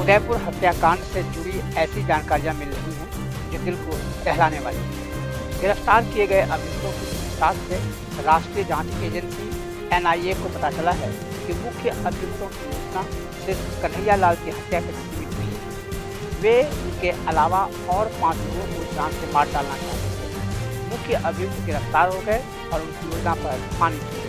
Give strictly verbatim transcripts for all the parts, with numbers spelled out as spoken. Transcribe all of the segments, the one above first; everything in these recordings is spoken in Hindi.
उदयपुर हत्याकांड से जुड़ी ऐसी जानकारियां मिल रही हैं जो दिल को दहलाने वाली है। गिरफ्तार किए गए अभियुक्तों की पूछताछ से राष्ट्रीय जांच एजेंसी एन आई ए को पता चला है कि मुख्य अभियुक्तों की सूचना सिर्फ कन्हैया लाल की हत्या के सीमित नहीं है। वे उनके अलावा और पांच लोगों को जान से मार डालना चाहते थे। मुख्य अभियुक्त गिरफ्तार हो गए और उनकी योजना पर पानी फिर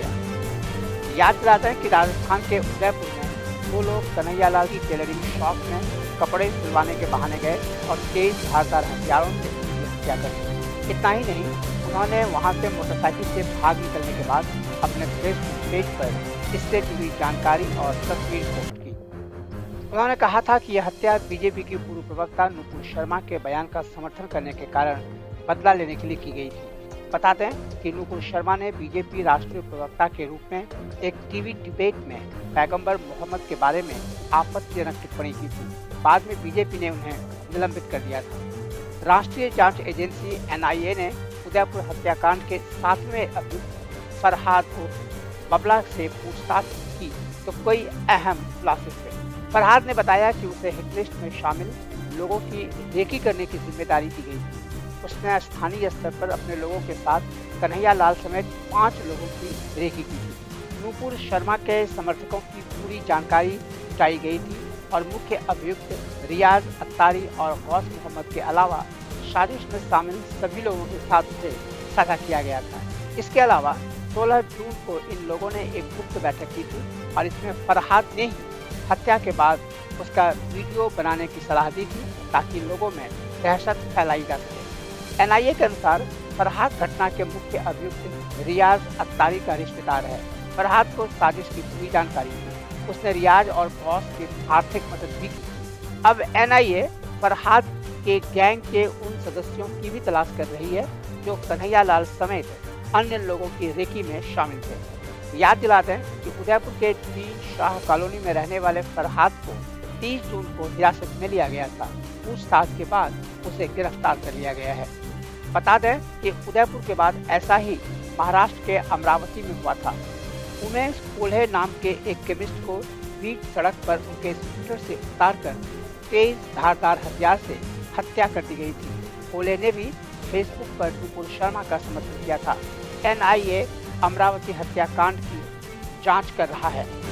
गया। याद दिलाते हैं कि राजस्थान के उदयपुर में दो लोग कन्हैया लाल की टेलरिंग शॉप में कपड़े सिलवाने के बहाने गए और तेज धारदार हथियारों से उनकी हत्या कर दी। इतना ही नहीं, उन्होंने वहां से मोटरसाइकिल से भाग निकलने के बाद अपने फेसबुक पेज पर इससे जुड़ी जानकारी और तस्वीर पोस्ट की। उन्होंने कहा था कि यह हत्या बीजेपी की पूर्व प्रवक्ता नुपुर शर्मा के बयान का समर्थन करने के कारण बदला लेने के लिए की गई थी। बता दें कि नुपुर शर्मा ने बीजेपी राष्ट्रीय प्रवक्ता के रूप में एक टीवी डिबेट में पैगंबर मोहम्मद के बारे में आपत्तिजनक टिप्पणी की थी। बाद में बीजेपी ने उन्हें निलंबित कर दिया था। राष्ट्रीय जांच एजेंसी एन आई ए ने उदयपुर हत्याकांड के सातवें अभियुक्त फरहाद उर्फ बबला से पूछताछ की तो कई अहम खुलासे हुए। फरहाद ने बताया कि उसे हिटलिस्ट में शामिल लोगों की रेकी करने की जिम्मेदारी दी गई थी। उसने स्थानीय स्तर पर अपने लोगों के साथ कन्हैया लाल समेत पांच लोगों की रेकी की थी। नुपुर शर्मा के समर्थकों की पूरी जानकारी जुटाई गई थी और मुख्य अभियुक्त रियाज अत्तारी और गौस मोहम्मद के अलावा साजिश में शामिल सभी लोगों के साथ उसे साझा किया गया था। इसके अलावा सोलह जून को इन लोगों ने एक गुप्त बैठक की थी और इसमें फरहाद ने ही हत्या के बाद उसका वीडियो बनाने की सलाह दी थी ताकि लोगों में दहशत फैलाई जा सके। एन आई ए के अनुसार फरहाद घटना के मुख्य अभियुक्त रियाज अत्तारी का रिश्तेदार है। फरहाद को साजिश की पूरी जानकारी थी। उसने रियाज और गौस की आर्थिक मदद भी की। अब एन आई ए फरहाद के गैंग के उन सदस्यों की भी तलाश कर रही है जो कन्हैया लाल समेत अन्य लोगों की रेकी में शामिल थे। याद दिलाते हैं कि उदयपुर के तीन शाह कॉलोनी में रहने वाले फरहाद को तीस जून को हिरासत में लिया गया था। पूछताछ के बाद उसे गिरफ्तार कर लिया गया है। बता दें कि उदयपुर के बाद ऐसा ही महाराष्ट्र के अमरावती में हुआ था। उमेश कोल्हे नाम के एक केमिस्ट को बीच सड़क पर उनके स्कूटर से उतारकर तेज धारदार हथियार से हत्या कर दी गई थी। कोल्हे ने भी फेसबुक पर नुपुर शर्मा का समर्थन किया था। एन आई ए अमरावती हत्याकांड की जांच कर रहा है।